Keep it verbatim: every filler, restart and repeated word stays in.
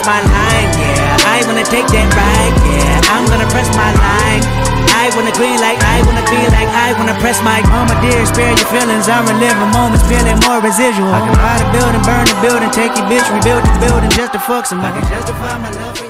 my line, yeah. I wanna take that ride, yeah. I'm gonna press my line. I wanna green like I wanna be like I wanna press my mama dear, spare your feelings. I'm reliving moments, feeling more residual. I can buy the building, burn the building, take your bitch, rebuild the building just to fuck somebody. Justify my love for you.